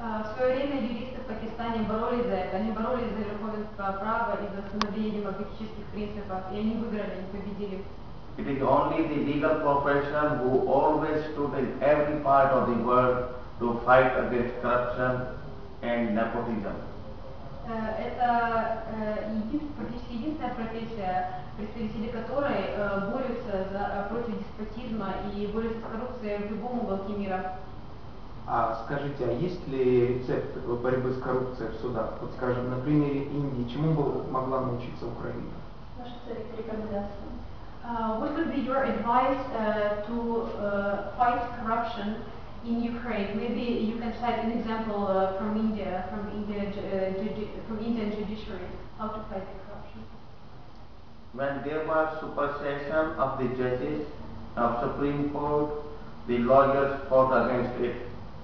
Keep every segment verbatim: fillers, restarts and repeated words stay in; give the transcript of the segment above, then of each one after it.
В свое время юристы в Пакистане боролись за это. Они боролись за верховенство права и за установление демократических принципов, и они выиграли, они победили. It is only the legal profession who always stood in every part of the world to fight against corruption and nepotism. Это практически единственная профессия, представители которой борются за, против деспотизма и борются с коррупцией в любом уголке мира. А скажите, а есть ли рецепт борьбы с коррупцией в судах? Вот скажем, на примере Индии, чему бы могла научиться Украина? Ваша рекомендация. Uh, what would be your advice uh, to uh, fight corruption in Ukraine? Maybe you can cite an example uh, from India, from India, uh, from Indian judiciary, how to fight the corruption. When there was supersession of the judges of Supreme Court, the lawyers fought against it.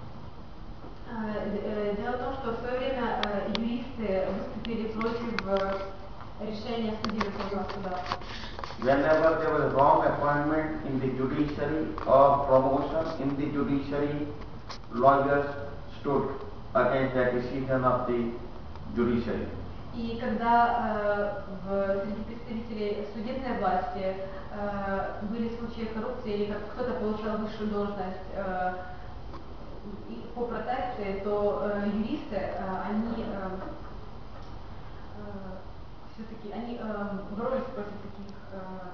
Дело в том, что в свое время юристы выступили против решения судей Верховного суда. Whenever there was wrong appointment in the judiciary or promotion in the judiciary, lawyers stood against the decision of the judiciary. И когда э, среди представителей судебной власти э, были случаи коррупции или как кто-то получал высшую должность э, по протекции, то э, юристы, э, они э, э, все-таки они э, боролись против таких э,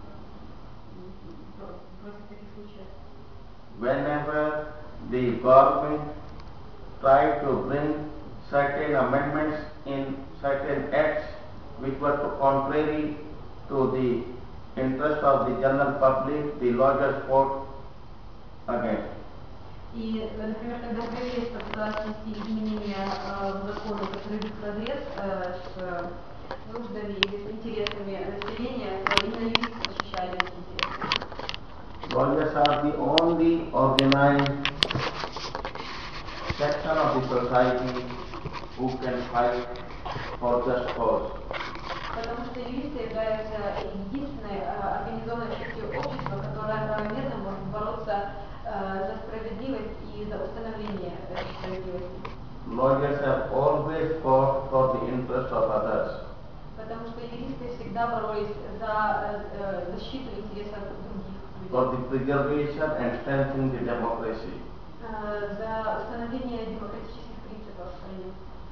против таких случаев. Whenever the government tried to bring certain amendments in certain acts which were contrary to the interest of the general public, the lawyers fought against. И, например, когда правительство попыталось внести изменения э, в законы, которые идут вразрез э, с нуждами или с интересами населения, то именно юристы защищали эти интересы. Lawyers are the only organized section of the society who can fight for just cause. Потому что юристы являются единственной э, организованной частью общества, которая равномерно может бороться э, за справедливость и за установление этой справедливости. Lawyers have always fought for the interest of others. Потому что юристы всегда боролись за э, защиту интересов других. For the preservation and strengthening the democracy. Э, за установление демократических принципов в стране.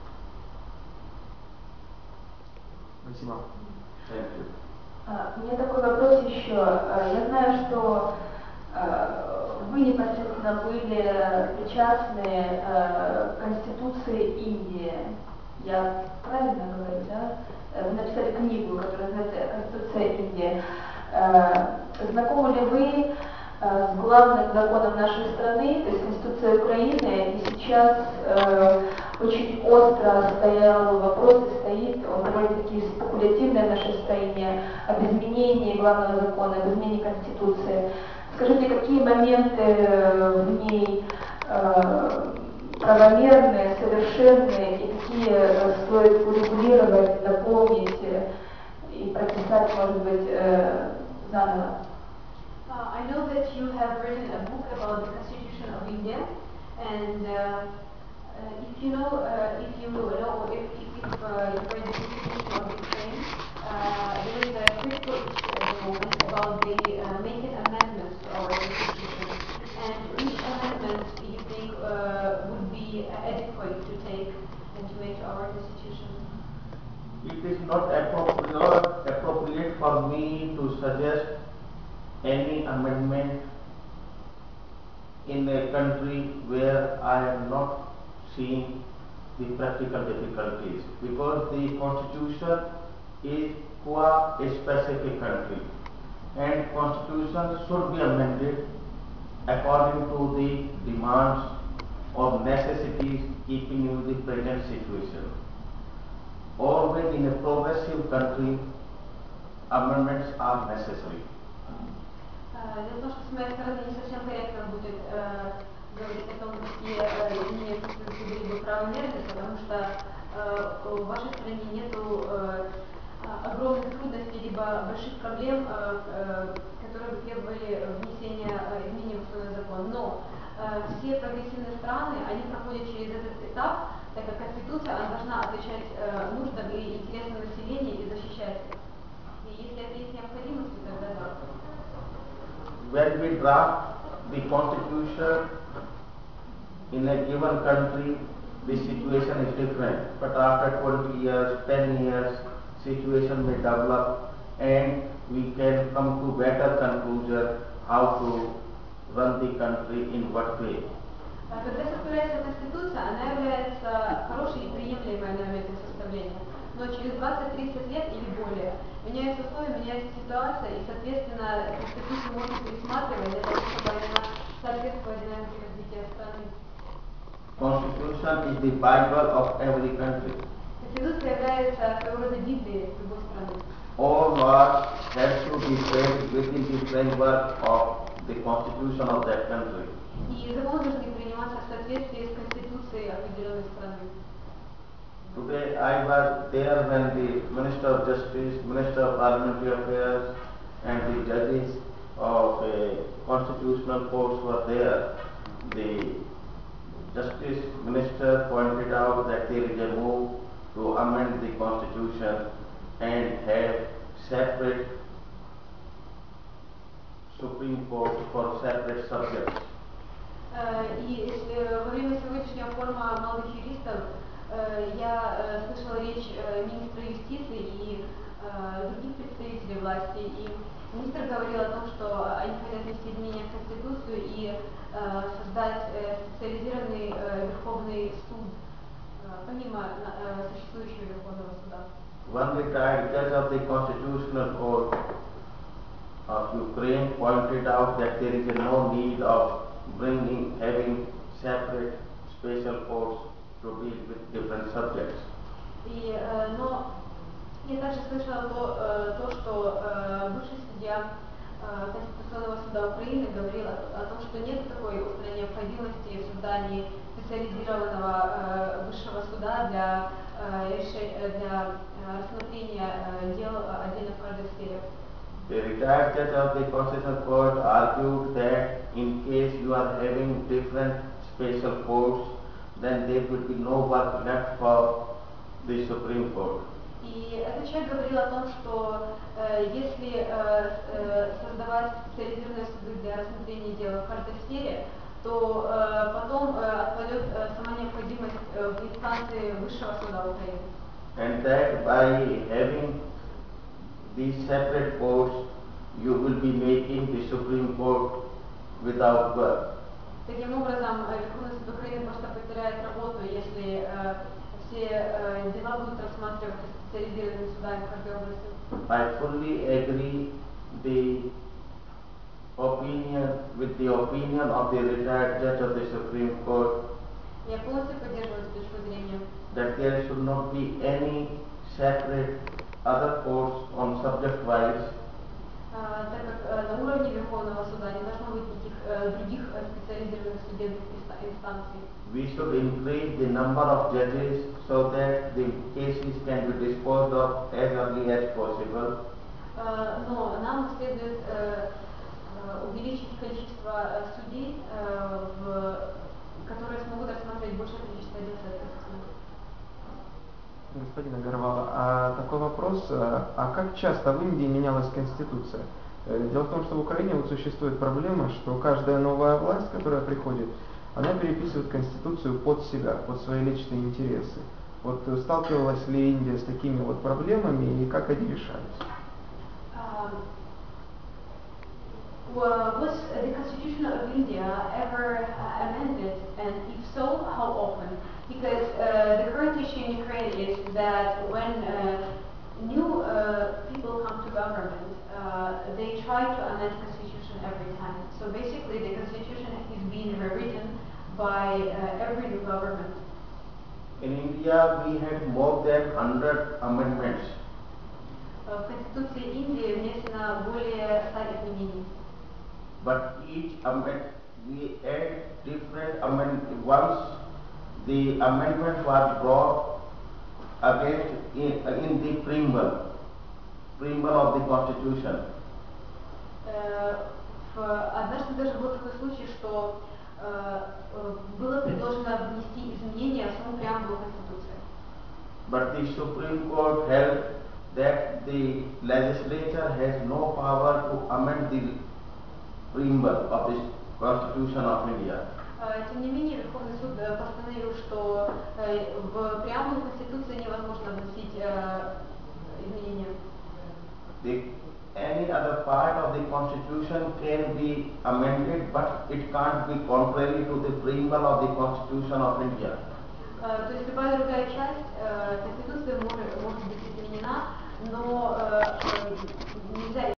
Спасибо. Thank you. У меня такой вопрос еще. Я знаю, что вы непосредственно были причастны к Конституции Индии. Я правильно говорю, да? Вы написали книгу, которая называется «Конституция Индии». Знакомы ли вы с главным законом нашей страны, то есть Конституцией Украины, и сейчас э, очень остро стоял вопрос и стоит, он довольно-таки спекулятивное наше состояние об изменении главного закона, об изменении Конституции. Скажите, какие моменты в ней э, правомерные, совершенные, и какие э, стоит урегулировать, дополнить и прописать, может быть, э, заново? Uh, I know that you have written a book about the Constitution of India, and uh, uh, if you know, uh, if you know, if, if, if uh, you read the Constitution of Ukraine, uh, there is a critical issue at the moment about the uh, making amendments to our Constitution, and which amendments you think uh, would be adequate to take and to make to our Constitution? It is not appropriate, appropriate for me to suggest any amendment in a country where I am not seeing the practical difficulties, because the constitution is for a specific country, and constitution should be amended according to the demands or necessities keeping in the present situation. Always in a progressive country, amendments are necessary. Дело в том, что с моей стороны не совсем корректно будет э, говорить о том, какие э, изменения Конституции были бы правомерны, потому что э, в вашей стране нет э, огромных трудностей либо больших проблем, э, э, которые бы требовали внесения э, изменений в уставной закон. Но э, все прогрессивные страны, они проходят через этот этап, так как Конституция, она должна отвечать э, нуждам и интересам населения и защищать их. И если это есть необходимость, то тогда да. When we draft the constitution in a given country, the situation is different. But after twenty years, ten years, situation may develop and we can come to better conclusion how to run the country in what way. Когда составляется Конституция, она является хорошей и приемлемой на момент составления. Но через двадцать-тридцать лет или более меняются условия, меняется ситуация, и, соответственно, Конституцию можно пересматривать для того, чтобы она соответствовала динамике развития страны. Constitution is the Bible of every country. Конституция является своего рода Библией любой страны. All laws have to be framed within the framework of the constitution of that country. И законы должны приниматься в соответствии с Конституцией определенной страны. Today I was there when the Minister of Justice, Minister of Parliamentary Affairs and the judges of uh, constitutional courts were there. The Justice Minister pointed out that there is a move to amend the constitution and have separate Supreme Court for separate subjects. И во время сегодняшнего форума молодых юристов я слышала речь министра юстиции и других представителей власти. И министр говорил о том, что они хотят внести изменения в Конституцию и создать специализированный Верховный суд, помимо существующего Верховного суда. One retired judge of the Constitutional Court of Ukraine pointed out that there is no need of bringing, having separate special courts to deal with different subjects. И, но я также слышала то, то что бывший судья Конституционного суда Украины говорил о, о том, что нет такой острой необходимости в создании специализированного высшего суда для, для рассмотрения дел отдельно в каждой сфере. The retired judge of the Constitutional Court argued that in case you are having different special courts, then there will be no work left for the Supreme Court. И этот человек говорил о том, что э, если э, э, создавать специализированные суды для рассмотрения дел в каждой сфере, то э, потом э, отпадет э, сама необходимость э, в инстанции высшего суда Украины. And that by having these separate courts, you will be making the Supreme Court without work. Таким образом, Верховный суд Украины просто потеряет работу, если э, все э, дела будут рассматриваться специализированными судами в каждой области. I fully agree the opinion with the opinion of the retired judge of the Supreme Court. Я полностью поддерживаю эту точку зрения. That there should not be any separate other courts on subject wise. Uh, так как uh, на уровне Верховного суда не должно быть никаких uh, других uh, специализированных судебных инстанций. We should increase the number of judges so that the cases can be disposed of as early as possible. Uh, но нам следует uh, uh, увеличить количество uh, судей, uh, в, которые смогут рассматривать большее количество дел соответственно. Господин Аггарwala, а такой вопрос, а как часто в Индии менялась Конституция? Дело в том, что в Украине вот существует проблема, что каждая новая власть, которая приходит, она переписывает Конституцию под себя, под свои личные интересы. Вот сталкивалась ли Индия с такими вот проблемами и как они решались? Um, well, was the Constitution of India ever uh, amended, and if so, how often? Because uh, the current issue in Ukraine is that when uh, new uh, people come to government, uh, they try to amend the constitution every time. So basically, the constitution is being rewritten by uh, every new government. In India, we had more than one hundred amendments. В Конституции Индии внесено более ста изменений. But each amendment, we add different amendments. Once the amendment was brought against in, in the preamble, preamble of the Constitution. Однажды даже был такой случай, что было предложено внести изменения в саму преамбулу Конституции. But the Supreme Court held that the legislature has no power to amend the preamble of the Constitution of India. Тем не менее, Верховный суд постановил, что в преамбулу Конституции невозможно вносить изменения. The, any other part of the Constitution can be amended, but it can't be contrary to the preamble of the Constitution of India. То есть любая другая часть Конституции может, может быть изменена, но нельзя